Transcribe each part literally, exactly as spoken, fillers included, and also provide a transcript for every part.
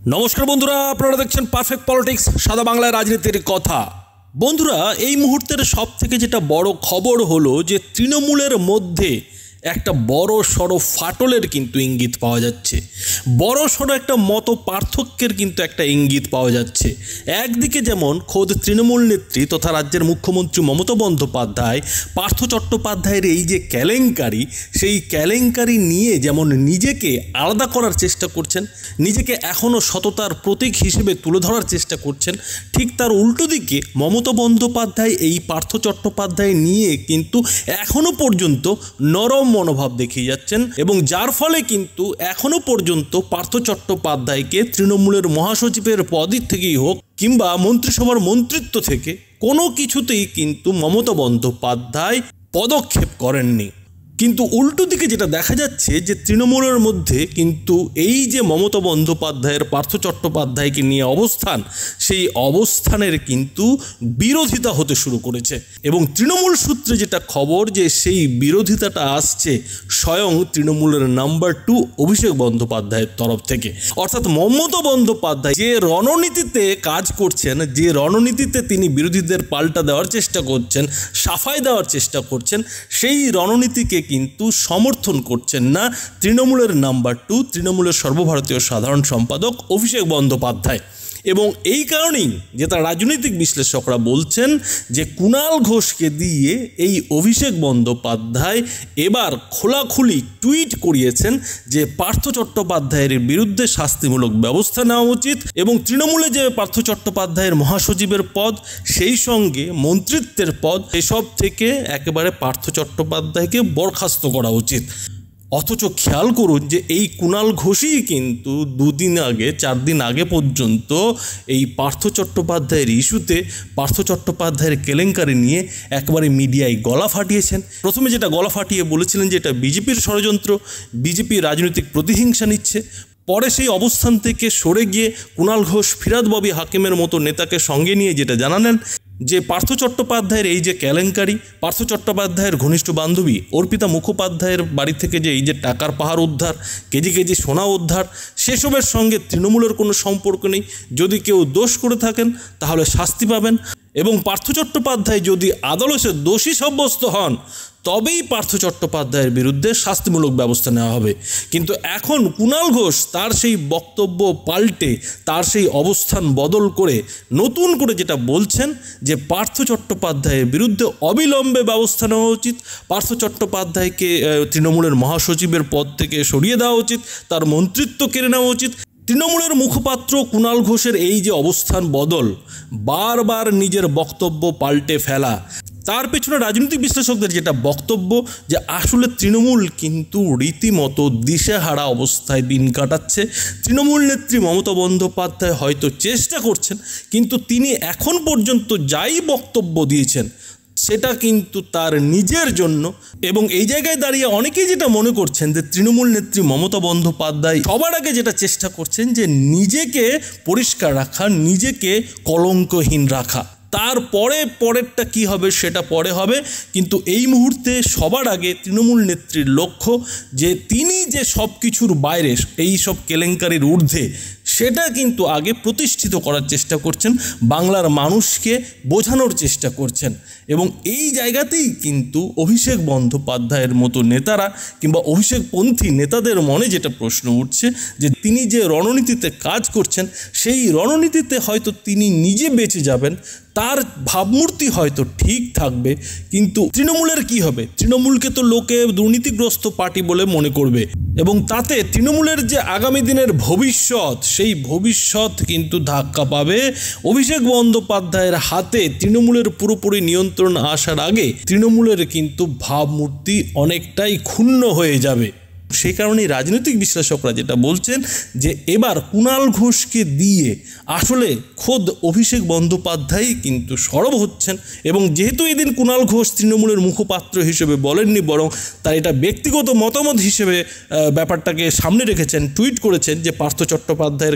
নমস্কার বন্ধুরা, আপনারা দেখছেন পারফেক্ট পলিটিক্স, সাদা বাংলায় রাজনীতির কথা। বন্ধুরা, এই মুহূর্তের সব থেকে যেটা বড় খবর হলো যে তৃণমূলের মধ্যে একটা বড় সড়ো ফাটলের কিন্তু ইঙ্গিত পাওয়া যাচ্ছে। বড় সড়ো একটা মত পার্থক্যের কিন্তু একটা ইঙ্গিত পাওয়া যাচ্ছে। একদিকে যেমন খোদ তৃণমূল নেত্রী তথা রাজ্যের মুখ্যমন্ত্রী মমতা বন্দ্যোপাধ্যায় পার্থ চট্টোপাধ্যায়ের এই যে কেলেঙ্কারি, সেই কেলেঙ্কারি নিয়ে যেমন নিজেকে আলাদা করার চেষ্টা করছেন, নিজেকে এখনও সততার প্রতীক হিসেবে তুলে ধরার চেষ্টা করছেন, ঠিক তার উল্টো দিকে মমতা বন্দ্যোপাধ্যায় এই পার্থ চট্টোপাধ্যায় নিয়ে কিন্তু এখনও পর্যন্ত নরম মনোভাব দেখিয়ে যাচ্ছেন, এবং যার ফলে কিন্তু এখনো পর্যন্ত পার্থ চট্টোপাধ্যায়কে তৃণমূলের মহাসচিবের পদের থেকেই হোক কিংবা মন্ত্রিসভার মন্ত্রিত্ব থেকে কোনো কিছুতেই কিন্তু মমতা বন্দ্যোপাধ্যায় পদক্ষেপ করেননি। কিন্তু উল্টো দিকে যেটা দেখা যাচ্ছে যে তৃণমূলের মধ্যে কিন্তু এই যে মমতা বন্দ্যোপাধ্যায়ের পার্থ চট্টোপাধ্যায়কে নিয়ে অবস্থান, সেই অবস্থানের কিন্তু বিরোধিতা হতে শুরু করেছে। এবং তৃণমূল সূত্রে যেটা খবর যে সেই বিরোধিতাটা আসছে স্বয়ং তৃণমূলের নাম্বার টু অভিষেক বন্দ্যোপাধ্যায়ের তরফ থেকে। অর্থাৎ মমতা বন্দ্যোপাধ্যায় যে রণনীতিতে কাজ করছেন, যে রণনীতিতে তিনি বিরোধীদের পাল্টা দেওয়ার চেষ্টা করছেন, সাফাই দেওয়ার চেষ্টা করছেন, সেই রণনীতিকে কিন্তু সমর্থন করছেন না তৃণমূলের নাম্বার টু, তৃণমূলের সর্বভারতীয় সাধারণ সম্পাদক অভিষেক বন্দ্যোপাধ্যায়। এবং এই কারণেই যে তার রাজনৈতিক বিশ্লেষকরা বলছেন যে কুণাল ঘোষকে দিয়ে এই অভিষেক বন্দ্যোপাধ্যায় এবার খোলাখুলি টুইট করিয়েছেন যে পার্থ চট্টোপাধ্যায়ের বিরুদ্ধে শাস্তিমূলক ব্যবস্থা নেওয়া উচিত, এবং তৃণমূলে যে পার্থ চট্টোপাধ্যায়ের মহাসচিবের পদ, সেই সঙ্গে মন্ত্রিত্বের পদ, এসব থেকে একেবারে পার্থ চট্টোপাধ্যায়কে বরখাস্ত করা উচিত। অথচ খেয়াল করুন যে এই কুণাল ঘোষই কিন্তু দুদিন আগে, চার দিন আগে পর্যন্ত এই পার্থ চট্টোপাধ্যায়ের ইস্যুতে, পার্থ চট্টোপাধ্যায়ের কেলেঙ্কারি নিয়ে একবারে মিডিয়ায় গলা ফাটিয়েছেন। প্রথমে যেটা গলা ফাটিয়ে বলেছিলেন যে এটা বিজেপির ষড়যন্ত্র, বিজেপি রাজনৈতিক প্রতিহিংসা নিচ্ছে। পরে সেই অবস্থান থেকে সরে গিয়ে কুণাল ঘোষ ফিরাদ ববি হাকিমের মতো নেতাকে সঙ্গে নিয়ে যেটা জানালেন যে পার্থ চট্টোপাধ্যায়ের এই যে কেলেঙ্কারি, পার্থ চট্টোপাধ্যায়ের ঘনিষ্ঠ বান্ধবী অর্পিতা মুখোপাধ্যায়ের বাড়ি থেকে যে এই যে টাকার পাহাড় উদ্ধার, কেজি কেজি সোনা উদ্ধার, সেসবের সঙ্গে তৃণমূলের কোনো সম্পর্ক নেই। যদি কেউ দোষ করে থাকেন তাহলে শাস্তি পাবেন, এবং পার্থ চট্টোপাধ্যায় যদি আদালতে দোষী সাব্যস্ত হন তবেই পার্থ চট্টোপাধ্যায়ের বিরুদ্ধে শাস্তিমূলক ব্যবস্থা নেওয়া হবে। কিন্তু এখন কুণাল ঘোষ তার সেই বক্তব্য পাল্টে, তার সেই অবস্থান বদল করে নতুন করে যেটা বলছেন যে পার্থ চট্টোপাধ্যায়ের বিরুদ্ধে অবিলম্বে ব্যবস্থা নেওয়া উচিত, পার্থ চট্টোপাধ্যায়কে তৃণমূলের মহাসচিবের পদ থেকে সরিয়ে দেওয়া উচিত, তার মন্ত্রিত্ব কেড়ে নেওয়া উচিত। তৃণমূলের মুখপাত্র কুণাল ঘোষের এই যে অবস্থান বদল, বারবার নিজের বক্তব্য পাল্টে ফেলা, তার পেছনে রাজনৈতিক বিশ্লেষকদের যেটা বক্তব্য যে আসলে তৃণমূল কিন্তু রীতিমতো দিশেহারা অবস্থায় দিন কাটাচ্ছে। তৃণমূল নেত্রী মমতা বন্দ্যোপাধ্যায় হয়তো চেষ্টা করছেন, কিন্তু তিনি এখন পর্যন্ত যাই বক্তব্য দিয়েছেন সেটা কিন্তু তার নিজের জন্য। এবং এই জায়গায় দাঁড়িয়ে অনেকেই যেটা মনে করছেন যে তৃণমূল নেত্রী মমতা বন্দ্যোপাধ্যায় সবার আগে যেটা চেষ্টা করছেন যে নিজেকে পরিষ্কার রাখা, নিজেকে কলঙ্কহীন রাখা। তারপরে পরেরটা কি হবে সেটা পরে হবে, কিন্তু এই মুহূর্তে সবার আগে তৃণমূল নেত্রীর লক্ষ্য যে তিনি যে সব কিছুর বাইরে, এই সব কেলেঙ্কারির ঊর্ধ্বে, সেটা কিন্তু আগে প্রতিষ্ঠিত করার চেষ্টা করছেন, বাংলার মানুষকে বোঝানোর চেষ্টা করছেন। এবং এই জায়গাতেই কিন্তু অভিষেক বন্দ্যোপাধ্যায়ের মতো নেতারা কিংবা অভিষেকপন্থী নেতাদের মনে যেটা প্রশ্ন উঠছে যে তিনি যে রণনীতিতে কাজ করছেন, সেই রণনীতিতে হয়তো তিনি নিজে বেঁচে যাবেন, তার ভাবমূর্তি হয়তো ঠিক থাকবে, কিন্তু তৃণমূলের কি হবে? তৃণমূলকে তো লোকে দুর্নীতিগ্রস্ত পার্টি বলে মনে করবে, এবং তাতে তৃণমূলের যে আগামী দিনের ভবিষ্যৎ, সেই ভবিষ্যৎ কিন্তু ধাক্কা পাবে। অভিষেক বন্দ্যোপাধ্যায়ের হাতে তৃণমূলের পুরোপুরি নিয়ন্ত্রণ আসার আগে তৃণমূলের কিন্তু ভাবমূর্তি অনেকটাই ক্ষুণ্ণ হয়ে যাবে। সেই কারণেই রাজনৈতিক বিশ্লেষকরা যেটা বলছেন যে এবার কুণাল ঘোষকে দিয়ে আসলে খোদ অভিষেক বন্দ্যোপাধ্যায় কিন্তু সরব হচ্ছেন। এবং যেহেতু এদিন কুণাল ঘোষ তৃণমূলের মুখপাত্র হিসেবে বলেননি, বরং তার এটা ব্যক্তিগত মতামত হিসেবে ব্যাপারটাকে সামনে রেখেছেন, টুইট করেছেন যে পার্থ চট্টোপাধ্যায়ের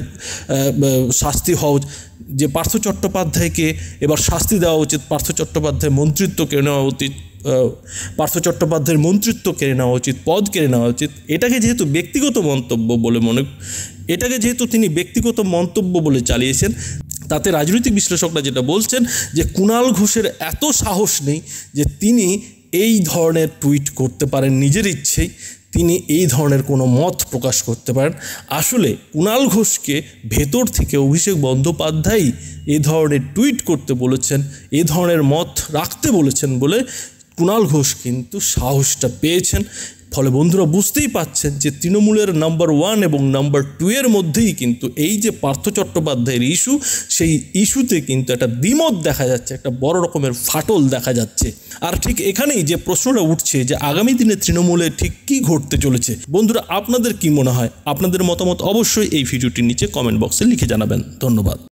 শাস্তি হওয়া, যে পার্থ চট্টোপাধ্যায়কে এবার শাস্তি দেওয়া উচিত, পার্থ চট্টোপাধ্যায় মন্ত্রিত্ব কেড়ে নেওয়া উচিত পার্থ চট্টোপাধ্যায়ের মন্ত্রিত্ব কেড়ে নেওয়া উচিত, পদ কেড়ে নেওয়া উচিত, এটাকে যেহেতু ব্যক্তিগত মন্তব্য বলে মনে এটাকে যেহেতু তিনি ব্যক্তিগত মন্তব্য বলে চালিয়েছেন, তাতে রাজনৈতিক বিশ্লেষকরা যেটা বলছেন যে কুণাল ঘোষের এত সাহস নেই যে তিনি এই ধরনের টুইট করতে পারেন নিজের ইচ্ছেই, তিনি এই ধরনের কোনো মত প্রকাশ করতে পারেন। আসলে কুণাল ঘোষকে ভেতর থেকে অভিষেক বন্দ্যোপাধ্যায় এই ধরনের টুইট করতে বলেছেন, এই ধরনের মত রাখতে বলেছেন বলে কুণাল ঘোষ কিন্তু সাহসটা পেয়েছেন। ফলে বন্ধুরা বুঝতেই পাচ্ছেন যে তৃণমূলের নাম্বার ওয়ান এবং নাম্বার টু এর মধ্যেই কিন্তু এই যে পার্থ চট্টোপাধ্যায়ের ইস্যু, সেই ইস্যুতে কিন্তু একটা দ্বিমত দেখা যাচ্ছে, একটা বড় রকমের ফাটল দেখা যাচ্ছে। আর ঠিক এখানেই যে প্রশ্নটা উঠছে যে আগামী দিনে তৃণমূলে ঠিক কী ঘটতে চলেছে, বন্ধুরা আপনাদের কি মনে হয়? আপনাদের মতামত অবশ্যই এই ভিডিওটির নিচে কমেন্ট বক্সে লিখে জানাবেন। ধন্যবাদ।